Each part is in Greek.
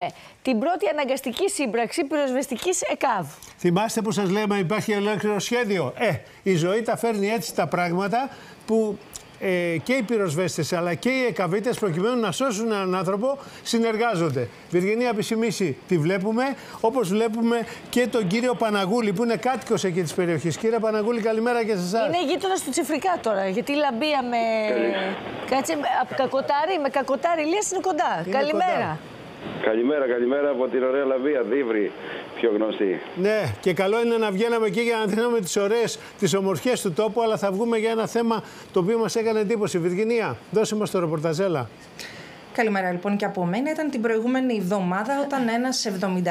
την πρώτη αναγκαστική σύμπραξη πυροσβεστικής ΕΚΑΒ. Θυμάστε που σας λέμε υπάρχει ολόκληρο σχέδιο. Η ζωή τα φέρνει έτσι τα πράγματα που και οι πυροσβέστες αλλά και οι ΕΚΑΒίτες προκειμένου να σώσουν έναν άνθρωπο συνεργάζονται. Βιργινία Επισημίση τη βλέπουμε, όπως βλέπουμε και τον κύριο Παναγούλη που είναι κάτοικος εκεί της περιοχής. Κύριε Παναγούλη, καλημέρα και σε εσάς. Είναι γείτονας του Τσιφρικά τώρα, γιατί η Λαμπία με... Κάτσε, με Κακοτάρι Ηλίας είναι κοντά. Είναι καλημέρα. Κοντά. Καλημέρα από την ωραία Λαμπία, Δίβρη, πιο γνωστή. Ναι, και καλό είναι να βγαίναμε εκεί για να δίνουμε τις ομορφιές του τόπου, αλλά θα βγούμε για ένα θέμα το οποίο μας έκανε εντύπωση. Βιργινία, δώσε μας το ρεπορταζέλα. Καλημέρα λοιπόν και από μένα. Ήταν την προηγούμενη εβδομάδα όταν ένας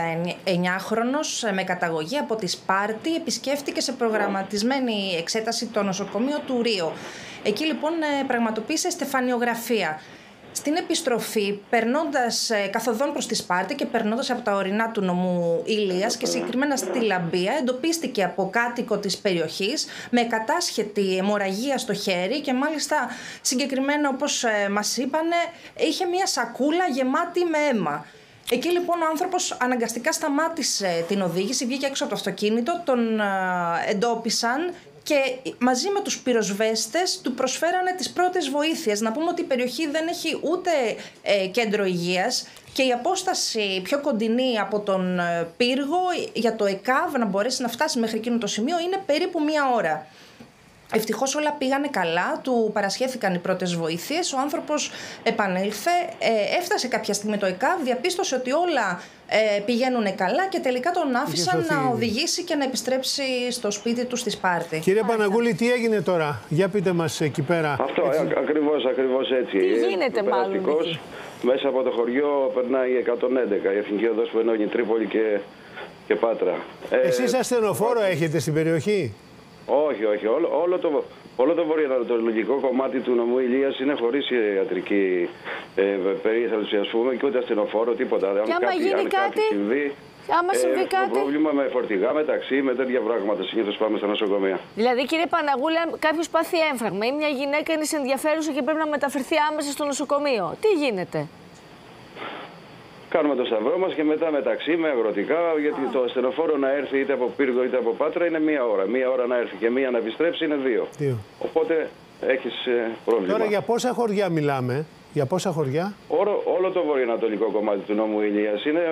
79χρονος με καταγωγή από τη Σπάρτη επισκέφτηκε σε προγραμματισμένη εξέταση το νοσοκομείο του Ρίο. Εκεί λοιπόν πραγματοποίησε στεφανιογραφία. Στην επιστροφή, καθοδόν προς τη Σπάρτη και περνώντας από τα ορεινά του νομού Ηλίας και συγκεκριμένα στη Λαμπία, εντοπίστηκε από κάτοικο της περιοχής με κατάσχετη αιμορραγία στο χέρι και μάλιστα συγκεκριμένα, όπως μας είπανε, είχε μια σακούλα γεμάτη με αίμα. Εκεί λοιπόν ο άνθρωπος αναγκαστικά σταμάτησε την οδήγηση, βγήκε έξω από το αυτοκίνητο, τον εντόπισαν και μαζί με τους πυροσβέστες του προσφέρανε τις πρώτες βοήθειες. Να πούμε ότι η περιοχή δεν έχει ούτε κέντρο υγείας και η απόσταση πιο κοντινή από τον πύργο για το ΕΚΑΒ να μπορέσει να φτάσει μέχρι εκείνο το σημείο είναι περίπου 1 ώρα. Ευτυχώς όλα πήγανε καλά, του παρασχέθηκαν οι πρώτες βοήθειες, ο άνθρωπος επανήλθε, έφτασε κάποια στιγμή το ΕΚΑΒ, διαπίστωσε ότι όλα πηγαίνουν καλά και τελικά τον άφησαν να οδηγήσει και να επιστρέψει στο σπίτι του στη Σπάρτη. Κύριε Παναγούλη, τι έγινε τώρα, για πείτε μας εκεί πέρα. Αυτό, ακριβώς έτσι. Τι γίνεται μάλλον. Μέσα από το χωριό περνάει η 111, η εθνική οδός που ενώνει Τρίπολη και Πάτρα. Εσείς ασθενοφόρο έχετε στην περιοχή? Όχι. Όλο το βορειοανατολικό κομμάτι του νομού Ηλίας είναι χωρίς ιατρική περίθαλψη, ας πούμε, και ούτε ασθενοφόρο, τίποτα. Και άμα γίνει κάτι, άμα συμβεί κάτι. Έχουμε πρόβλημα με φορτηγά, με ταξί, με τέτοια πράγματα. Συνήθως πάμε στα νοσοκομεία. Δηλαδή, κύριε Παναγούλη, αν κάποιος πάθει έμφραγμα ή μια γυναίκα είναι σε ενδιαφέρουσα και πρέπει να μεταφερθεί άμεσα στο νοσοκομείο, τι γίνεται? Κάνουμε το σταυρό μας και μετά με ταξί, με αγροτικά, γιατί το ασθενοφόρο να έρθει είτε από Πύργο είτε από Πάτρα είναι 1 ώρα. 1 ώρα να έρθει και 1 να επιστρέψει είναι 2. Οπότε έχεις πρόβλημα. Τώρα για πόσα χωριά μιλάμε, για πόσα χωριά? Όλο το βορειοανατολικό κομμάτι του νόμου Ηλίας είναι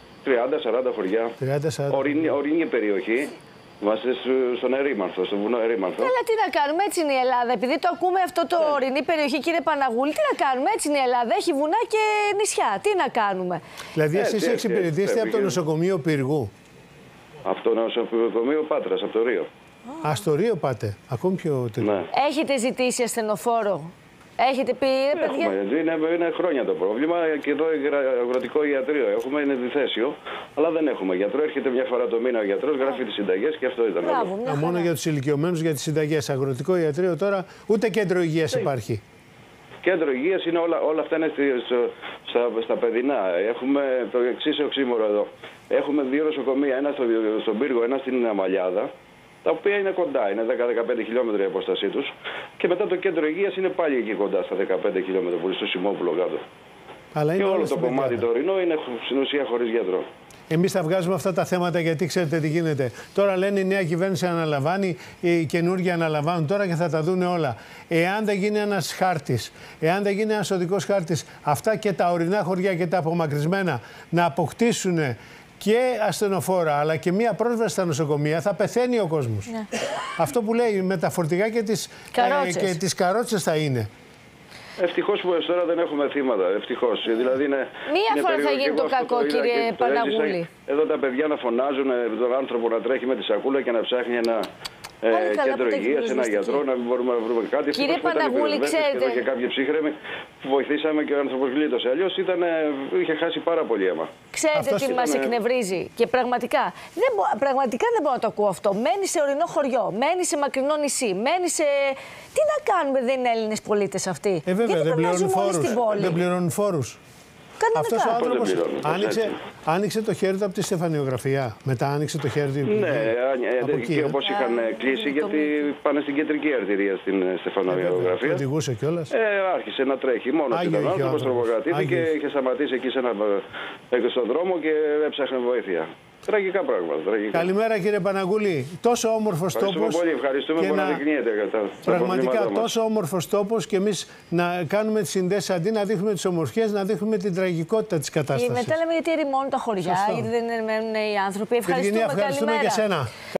30-40 χωριά. 30-40. Ορεινή περιοχή. Είμαστε στον Ερήμανθο, στο βουνό Ερήμανθο. Αλλά τι να κάνουμε, έτσι είναι η Ελλάδα. Επειδή το ακούμε αυτό το ορεινή περιοχή, κύριε Παναγούλη, τι να κάνουμε, έτσι είναι η Ελλάδα. Έχει βουνά και νησιά. Τι να κάνουμε. Δηλαδή, εσείς εξυπηρετήσετε από το νοσοκομείο Πύργου? Από το νοσοκομείο Πάτρας, από το Ρίο. Α, στο Ρίο πάτε. Ακόμη πιο τελείω. Ναι. Έχετε ζητήσει ασθενοφόρο? Έχετε πει, παιδιά? Είναι χρόνια το πρόβλημα και εδώ αγροτικό ιατρείο έχουμε, είναι διθέσιο, αλλά δεν έχουμε γιατρό. Έρχεται μια φορά το μήνα ο γιατρός, γράφει τις συνταγές και αυτό ήταν. Μόνο για τους ηλικιωμένους, για τις συνταγές. Αγροτικό ιατρείο τώρα, ούτε κέντρο υγείας υπάρχει. Κέντρο υγείας είναι όλα αυτά είναι στα παιδινά. Έχουμε το εξής οξύμορο εδώ. Έχουμε 2 νοσοκομεία, ένα στον Πύργο, ένα στην Αμαλιάδα, τα οποία είναι κοντά, είναι 10-15 χιλιόμετρα η απόστασή τους. Και μετά το κέντρο υγείας είναι πάλι εκεί κοντά, στα 15 χιλιόμετρα, που είναι στο Σιμόπουλο κάτω. Αλλά και όλο το κομμάτι το ορεινό είναι στην ουσία χωρίς γιατρό. Εμείς θα βγάζουμε αυτά τα θέματα γιατί ξέρετε τι γίνεται. Τώρα λένε η νέα κυβέρνηση αναλαμβάνει, οι καινούργοι αναλαμβάνουν τώρα και θα τα δουν όλα. Εάν δεν γίνει ένας χάρτης, εάν δεν γίνει ένας οδικός χάρτης, αυτά και τα ορεινά χωριά και τα απομακρυσμένα να αποκτήσουν και ασθενοφόρα, αλλά και μία πρόσβαση στα νοσοκομεία, θα πεθαίνει ο κόσμος. Ναι. Αυτό που λέει με τα φορτηγά και τις καρότσες θα είναι. Ευτυχώς που τώρα δεν έχουμε θύματα. Ευτυχώς. Δηλαδή μία φορά θα γίνει το κακό, κύριε Παναγούλη. Εδώ τα παιδιά να φωνάζουν, τον άνθρωπο να τρέχει με τη σακούλα και να ψάχνει ένα κέντρο υγείας, ένα γιατρό, να μην μπορούμε να βρούμε κάτι. Κύριε Παναγούλη, ξέρετε. Εδώ και κάποιοι ψύχρεμοι που βοηθήσαμε και ο άνθρωπος γλίτωσε. Αλλιώς είχε χάσει πάρα πολύ αίμα. Ξέρετε τι μας εκνευρίζει και πραγματικά δεν μπορώ να το ακούω αυτό. Μένει σε ορεινό χωριό, μένει σε μακρινό νησί, μένει σε. Τι να κάνουμε, δεν είναι Έλληνες πολίτες αυτοί? Βέβαια, δεν πληρώνουν φόρους. Δεν πληρώνουν φόρους. Αυτός ο άνθρωπος άνοιξε το χέρι του από τη στεφανιογραφία. Μετά άνοιξε το χέρι του. Ναι, και όπως είχαν κλείσει, γιατί πάνε στην κεντρική αρτηρία στην στεφανιογραφία. Οδηγούσε κιόλας. Άρχισε να τρέχει. Μόνος ήταν ο άνθρωπος, τρομοκρατήθηκε, είχε σταματήσει εκεί στον δρόμο και έψαχνε βοήθεια. Τραγικά πράγματα. Τραγικά. Καλημέρα κύριε Παναγούλη. Τόσο όμορφος τόπος. Ευχαριστούμε που αναδεικνύεται. Πραγματικά τόσο όμορφος τόπος και εμείς να κάνουμε τις συνδέσεις αντί να δείχνουμε τις ομορφιές, να δείχνουμε την τραγικότητα της κατάστασης. Μετά λέμε γιατί ερημώνουν τα χωριά, γιατί δεν μένουν οι άνθρωποι. Ευχαριστούμε, ευχαριστούμε και εσένα.